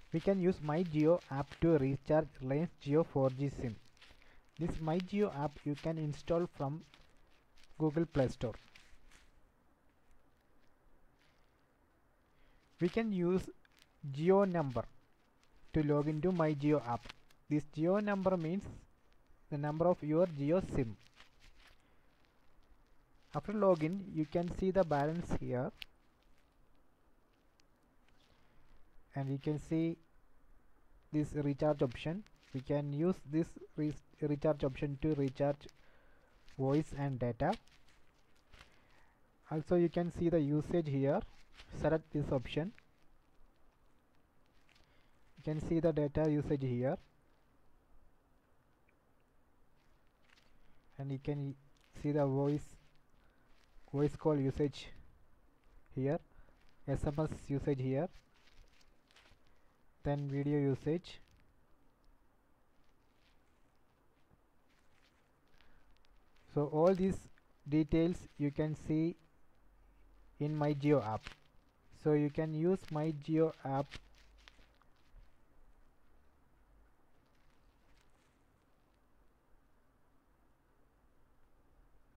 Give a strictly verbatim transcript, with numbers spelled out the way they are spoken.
We can use MyJio app to recharge Reliance Jio four G SIM. This MyJio app you can install from Google Play Store. We can use Jio number to log into MyJio app. This Jio number means the number of your Jio SIM. After login, you can see the balance here, and we can see this recharge option. We can use this re recharge option to recharge voice and data. Also, you can see the usage here. Select this option. You can see the data usage here, and you can see the voice voice call usage here, S M S usage here, then video usage, so all these details you can see in MyJio app. So you can use MyJio app